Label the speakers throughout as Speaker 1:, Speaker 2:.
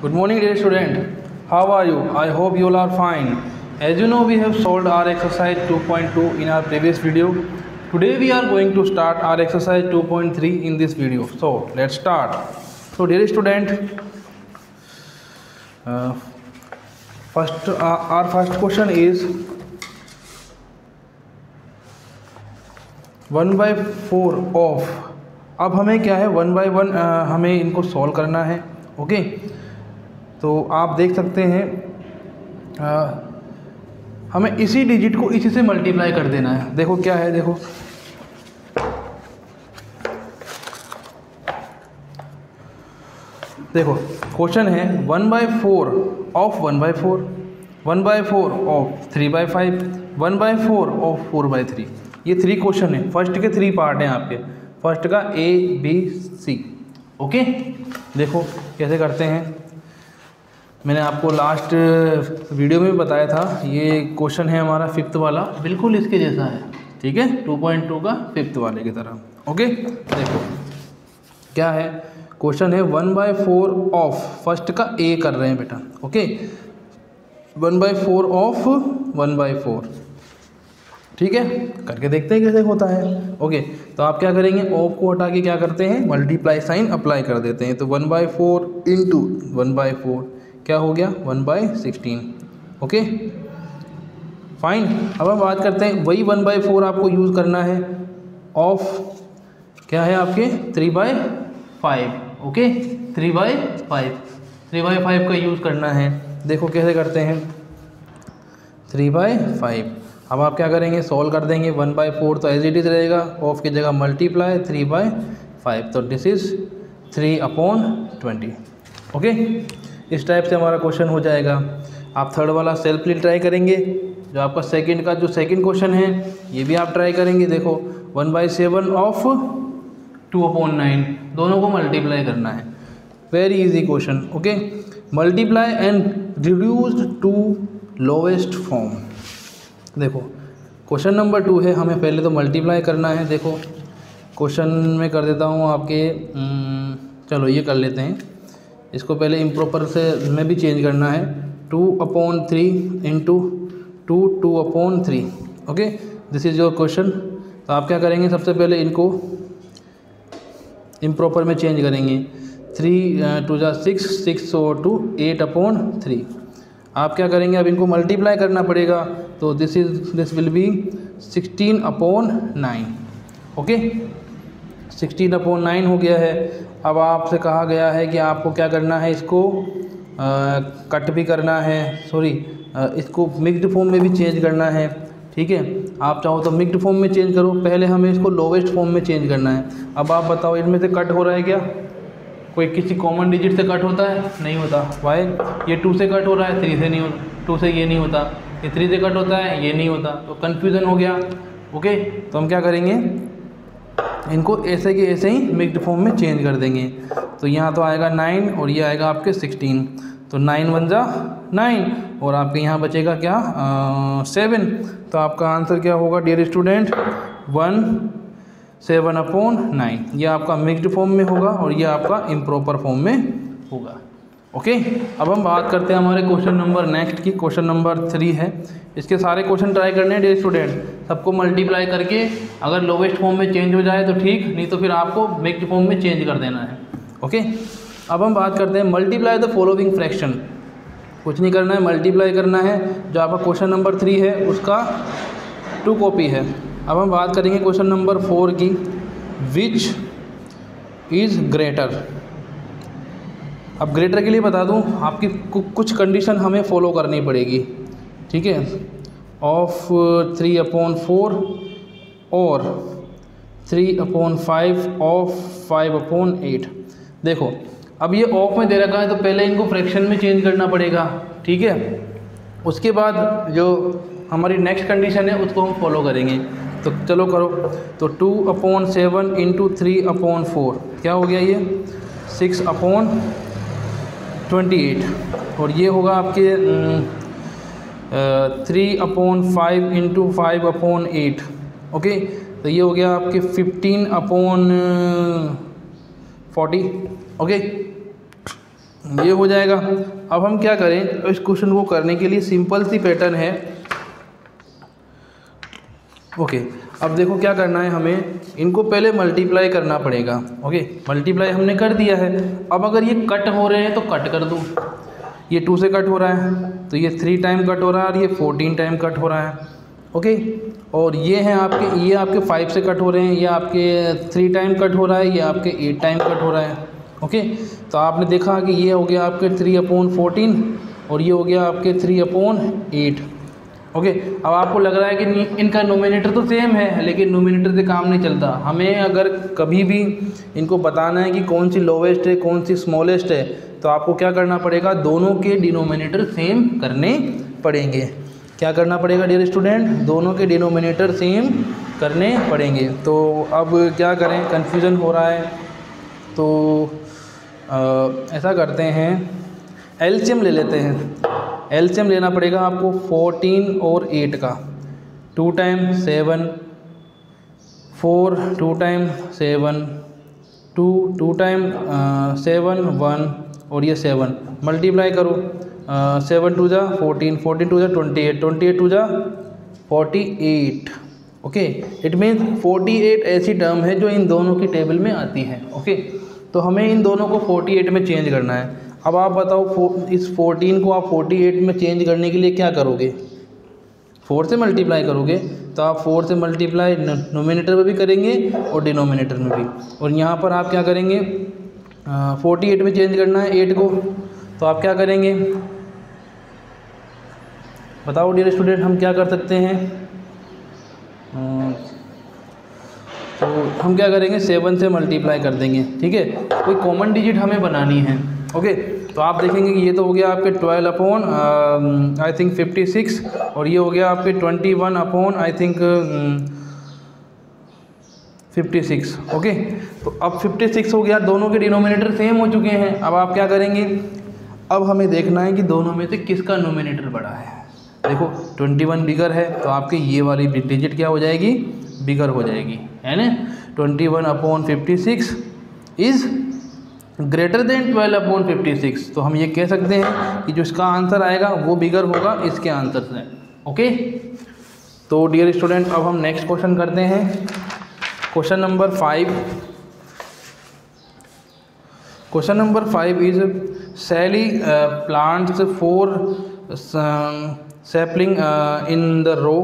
Speaker 1: Good morning, dear student. How are you? I hope you all are fine. As you know, we have solved our exercise 2.2 in our previous video. Today we are going to start our exercise 2.3 in this video. So let's start. So dear student, our first question is 1/4 of. अब हमें क्या है 1/1 हमें इनको solve करना है. Okay, तो आप देख सकते हैं हमें इसी डिजिट को इसी से मल्टीप्लाई कर देना है. देखो क्या है, देखो क्वेश्चन है 1/4 ऑफ 1/4, 1/4 ऑफ 3/5, 1/4 ऑफ 4/3. ये 3 क्वेश्चन है. फर्स्ट के 3 पार्ट हैं आपके. फर्स्ट का A B C. ओके, देखो कैसे करते हैं. मैंने आपको लास्ट वीडियो में बताया था. ये क्वेश्चन है हमारा 5th वाला, बिल्कुल इसके जैसा है. ठीक है, 2.2 का 5th वाले की तरह. ओके, देखो क्या है क्वेश्चन है 1/4 ऑफ. फर्स्ट का A कर रहे हैं बेटा. Okay, 1/4 of 1/4. ठीक है, करके देखते हैं कैसे होता है. ओके, तो आप क्या करेंगे, ऑफ को हटा के क्या करते हैं, मल्टीप्लाई साइन अप्लाई कर देते हैं. तो 1/4 इंटू 1/4 क्या हो गया 1/16. Okay fine. अब हम बात करते हैं वही 1/4 आपको यूज़ करना है ऑफ क्या है आपके 3/5. ओके, 3/5 का यूज़ करना है. देखो कैसे करते हैं 3/5. अब आप क्या करेंगे, सॉल्व कर देंगे. 1/4 तो एज इट इज़ रहेगा, ऑफ की जगह मल्टीप्लाई 3/5. तो दिस इज़ 3/20. ओके, इस टाइप से हमारा क्वेश्चन हो जाएगा. आप थर्ड वाला सेल्फली ट्राई करेंगे. जो आपका सेकंड का जो सेकंड क्वेश्चन है ये भी आप ट्राई करेंगे. देखो 1/7 ऑफ 2/9, दोनों को मल्टीप्लाई करना है. Very easy question. Okay, multiply and reduced to lowest form. देखो क्वेश्चन नंबर 2 है, हमें पहले तो मल्टीप्लाई करना है. देखो क्वेश्चन में कर देता हूँ आपके, चलो ये कर लेते हैं. इसको पहले इम्प्रॉपर से में भी चेंज करना है. 2/3 into 2/3. Okay, this is your question. तो आप क्या करेंगे, सबसे पहले इनको इम्प्रॉपर में चेंज करेंगे. 3 2 6, 6 और 2 8/3. आप क्या करेंगे, अब इनको मल्टीप्लाई करना पड़ेगा. तो दिस विल बी 16/9. ओके, 16/9 हो गया है. अब आपसे कहा गया है कि आपको क्या करना है, इसको कट भी करना है, इसको मिक्स्ड फॉर्म में भी चेंज करना है. ठीक है, आप चाहो तो मिक्स्ड फॉर्म में चेंज करो. पहले हमें इसको लोवेस्ट फॉर्म में चेंज करना है. अब आप बताओ इनमें से कट हो रहा है क्या, कोई किसी कॉमन डिजिट से कट होता है, नहीं होता. वाई, ये 2 से कट हो रहा है, 3 से नहीं होता. 2 से ये नहीं होता, ये 3 से कट होता है, ये नहीं होता. तो कन्फ्यूज़न हो गया. ओके, तो हम क्या करेंगे, इनको ऐसे के ऐसे ही मिक्स्ड फॉर्म में चेंज कर देंगे. तो यहाँ तो आएगा 9 और ये आएगा आपके 16. तो 9 1 जा 9 और आपके यहाँ बचेगा क्या 7. तो आपका आंसर क्या होगा डियर स्टूडेंट, 17/9. ये आपका मिक्स्ड फॉर्म में होगा और ये आपका इम्प्रॉपर फॉर्म में होगा. ओके, अब हम बात करते हैं हमारे क्वेश्चन नंबर नेक्स्ट की. क्वेश्चन नंबर 3 है. इसके सारे क्वेश्चन ट्राई करने हैं डियर स्टूडेंट. सबको मल्टीप्लाई करके अगर लोवेस्ट फॉर्म में चेंज हो जाए तो ठीक, नहीं तो फिर आपको मिक्स्ड फॉर्म में चेंज कर देना है. ओके, अब हम बात करते हैं मल्टीप्लाई द फॉलोइंग फ्रैक्शन. कुछ नहीं करना है, मल्टीप्लाई करना है. जो आपका क्वेश्चन नंबर 3 है उसका 2 कॉपी है. अब हम बात करेंगे क्वेश्चन नंबर 4 की. Which is greater. अब ग्रेटर के लिए बता दूं, आपकी कुछ कंडीशन हमें फॉलो करनी पड़ेगी. ठीक है, ऑफ 3/4 और 3/5 ऑफ 5/8. देखो अब ये ऑफ में दे रखा है तो पहले इनको फ्रैक्शन में चेंज करना पड़ेगा. ठीक है, उसके बाद जो हमारी नेक्स्ट कंडीशन है उसको हम फॉलो करेंगे. तो चलो करो. तो 2/7 इंटू 3/4 क्या हो गया, ये 6/28. और ये होगा आपके 3/5 इंटू 5/8. ओके, तो ये हो गया आपके 15/40. ओके, ये हो जाएगा। अब हम क्या करें, इस क्वेश्चन को करने के लिए सिंपल सी पैटर्न है। ओके, अब देखो क्या करना है, हमें इनको पहले मल्टीप्लाई करना पड़ेगा। ओके, मल्टीप्लाई हमने कर दिया है। अब अगर ये कट हो रहे हैं तो कट कर दो। ये 2 से कट हो रहा है तो ये 3 टाइम कट हो रहा है और ये 14 टाइम कट हो रहा है। ओके, और ये आपके 5 से कट हो रहे हैं, ये आपके 3 टाइम कट हो रहा है, ये आपके 8 टाइम कट हो रहा है। ओके, तो आपने देखा कि ये हो गया आपके 3/14 और ये हो गया आपके 3/8। ओके, अब आपको लग रहा है कि इनका नोमिनेटर तो सेम है, लेकिन नोमिनेटर से काम नहीं चलता। हमें अगर कभी भी इनको बताना है कि कौन सी लोवेस्ट है कौन सी स्मॉलेस्ट है, तो आपको क्या करना पड़ेगा, दोनों के डिनोमिनेटर सेम करने पड़ेंगे। क्या करना पड़ेगा डियर स्टूडेंट, दोनों के डिनोमिनेटर सेम करने पड़ेंगे। तो अब क्या करें, कन्फ्यूज़न हो रहा है, तो ऐसा करते हैं, एलसीएम ले लेते हैं। एलसीएम लेना पड़ेगा आपको 14 और 8 का। 2 टाइम 7, 4 2 टाइम 7, 2 टाइम 7 1 और ये 7 मल्टीप्लाई करो। 7 2 जा 14, 14 2 जा 28, 28 2 जा 48। ओके, इट मीन्स 48 ऐसी टर्म है जो इन दोनों की टेबल में आती है। ओके, तो हमें इन दोनों को 48 में चेंज करना है। अब आप बताओ, इस 14 को आप 48 में चेंज करने के लिए क्या करोगे, 4 से मल्टीप्लाई करोगे। तो आप 4 से मल्टीप्लाई नोमिनेटर में भी करेंगे और डिनोमिनेटर में भी। और यहाँ पर आप क्या करेंगे, 48 में चेंज करना है 8 को, तो आप क्या करेंगे बताओ डियर स्टूडेंट, हम क्या कर सकते हैं। तो हम क्या करेंगे, 7 से मल्टीप्लाई कर देंगे। ठीक है, कोई कॉमन डिजिट हमें बनानी है। ओके, तो आप देखेंगे कि ये तो हो गया आपके 12 आई थिंक 56 और ये हो गया आपके 21 आई थिंक 56। ओके, तो अब 56 हो गया, दोनों के डिनोमिनेटर सेम हो चुके हैं। अब आप क्या करेंगे, अब हमें देखना है कि दोनों में से किसका नोमिनेटर बड़ा है। देखो 21 बिगर है, तो आपके ये वाली डिजिट क्या हो जाएगी, बिगर हो जाएगी, है ना। 21/56 इज़ ग्रेटर देन 12/56। तो हम ये कह सकते हैं कि जो इसका आंसर आएगा वो बिगर होगा इसके आंसर से। ओके, तो डियर स्टूडेंट, अब हम नेक्स्ट क्वेश्चन करते हैं। Question number 5। Question number 5 is Sally plants 4 sapling in the row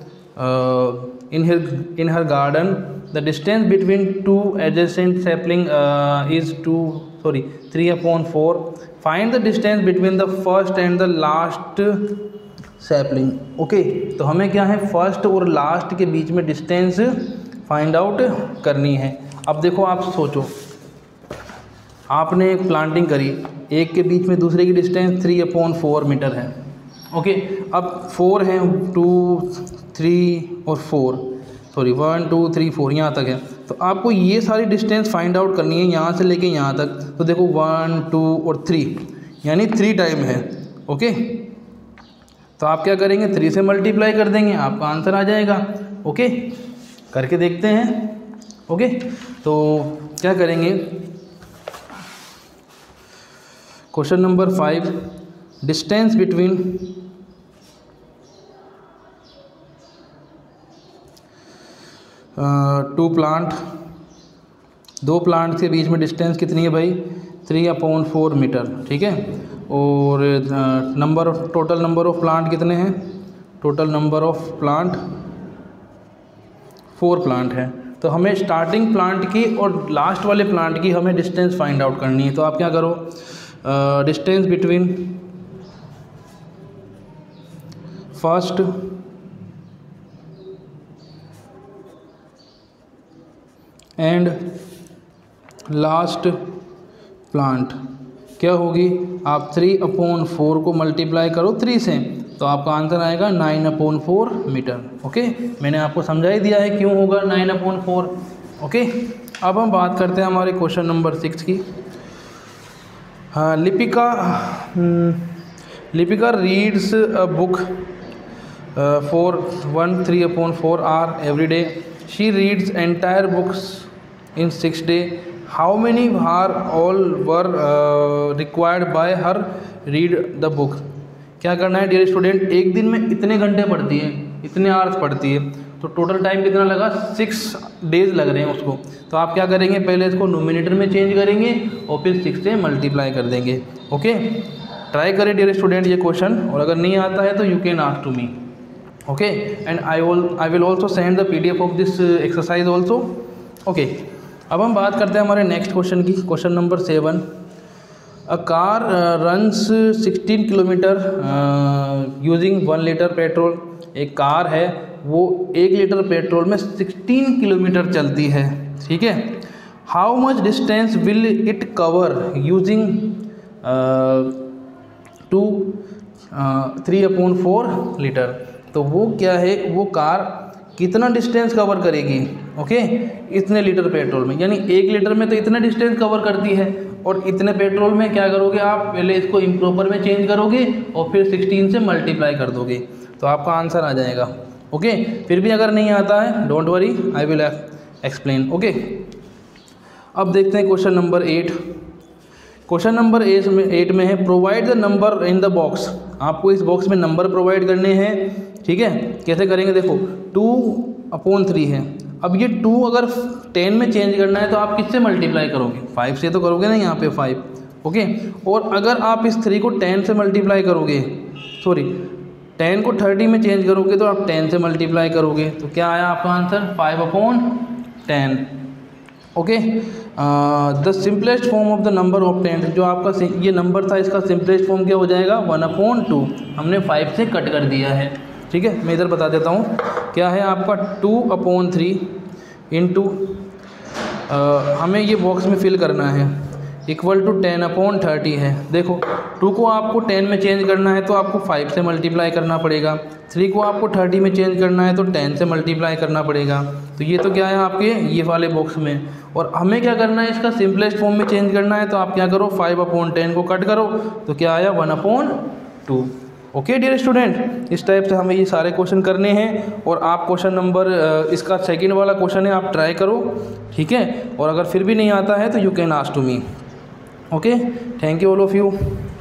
Speaker 1: in her garden. The distance between two adjacent sapling is 3/4. Find the distance between the first and the last sapling. Okay, तो हमें क्या है, first और last के बीच में distance find out करनी है। अब देखो, आप सोचो, आपने एक प्लांटिंग करी, एक के बीच में दूसरे की डिस्टेंस 3/4 मीटर है। ओके, अब 4 हैं, 2 3 और 4, 1 2 3 4 यहाँ तक है। तो आपको ये सारी डिस्टेंस फाइंड आउट करनी है यहाँ से लेके यहाँ तक। तो देखो 1 2 और 3 यानी 3 टाइम है। ओके, तो आप क्या करेंगे, 3 से मल्टीप्लाई कर देंगे, आपका आंसर आ जाएगा। ओके, करके देखते हैं। ओके, तो क्या करेंगे, question number 5, distance between two plant, 2 plant के बीच में डिस्टेंस कितनी है भाई, 3/4 मीटर। ठीक है, और टोटल नंबर ऑफ प्लांट कितने हैं, total number of plant 4 plant है। तो हमें स्टार्टिंग प्लांट की और लास्ट वाले प्लांट की हमें डिस्टेंस फाइंड आउट करनी है। तो आप क्या करो, distance between first and last plant क्या होगी, आप 3/4 को मल्टीप्लाई करो 3 से, तो आपका आंसर आएगा 9/4 मीटर। ओके, मैंने आपको समझा ही दिया है क्यों होगा 9/4। ओके, अब हम बात करते हैं हमारे क्वेश्चन नंबर 6 की। Lipika reads a book for 3/4 hour every day. She reads entire books in 6 days. How many hour all were required by her read the book. क्या करना है डियर स्टूडेंट, एक दिन में इतने घंटे पढ़ती है, इतने आवर्स पढ़ती है, तो टोटल टाइम कितना लगा, 6 डेज लग रहे हैं उसको। तो आप क्या करेंगे, पहले इसको नोमिनेटर में चेंज करेंगे और फिर 6 से मल्टीप्लाई कर देंगे। ओके, ट्राई करें डियर स्टूडेंट ये क्वेश्चन, और अगर नहीं आता है तो you can ask to me. Okay, and I will also send the PDF of this exercise also. Okay, अब हम बात करते हैं हमारे नेक्स्ट क्वेश्चन की, question number 7। A car runs 16 kilometre using 1 litre petrol. एक कार है वो 1 लीटर पेट्रोल में 16 किलोमीटर चलती है, ठीक है। How much distance will it cover using 3/4 litre. तो वो क्या है, वो कार कितना डिस्टेंस कवर करेगी, ओके, इतने लीटर पेट्रोल में, यानी 1 लीटर में तो इतना डिस्टेंस कवर करती है, और इतने पेट्रोल में क्या करोगे आप, पहले इसको इम्प्रॉपर में चेंज करोगे और फिर 16 से मल्टीप्लाई कर दोगे, तो आपका आंसर आ जाएगा। ओके, फिर भी अगर नहीं आता है don't worry, I will explain. Okay, अब देखते हैं क्वेश्चन नंबर 8। क्वेश्चन नंबर 8 में है provide the number in the box. आपको इस बॉक्स में नंबर प्रोवाइड करने हैं, ठीक है। कैसे करेंगे, देखो 2/3 है। अब ये 2 अगर 10 में चेंज करना है तो आप किससे मल्टीप्लाई करोगे, 5 से तो करोगे ना, यहाँ पे 5। ओके, और अगर आप इस 3 को 10 से मल्टीप्लाई करोगे, सॉरी 10 को 30 में चेंज करोगे तो आप 10 से मल्टीप्लाई करोगे, तो क्या आया आपका answer, 5/10। Okay, the simplest form of the number of 10, जो आपका ये नंबर था इसका सिंपलेस्ट फॉर्म क्या हो जाएगा, 1/2। हमने 5 से कट कर दिया है, ठीक है। मैं इधर बता देता हूँ क्या है आपका 2/3 इंटू, हमें ये बॉक्स में फिल करना है, इक्वल टू 10/30 है। देखो 2 को आपको 10 में चेंज करना है तो आपको 5 से मल्टीप्लाई करना पड़ेगा, 3 को आपको 30 में चेंज करना है तो 10 से मल्टीप्लाई करना पड़ेगा। तो ये तो क्या है आपके ये वाले बॉक्स में, और हमें क्या करना है, इसका सिंपलेस्ट फॉर्म में चेंज करना है, तो आप क्या करो 5/10 को कट करो, तो क्या आया 1/2। ओके डियर स्टूडेंट, इस टाइप से हमें ये सारे क्वेश्चन करने हैं, और आप क्वेश्चन नंबर इसका सेकंड वाला क्वेश्चन है, आप ट्राई करो, ठीक है। और अगर फिर भी नहीं आता है तो you can ask to me. Okay, thank you all of you.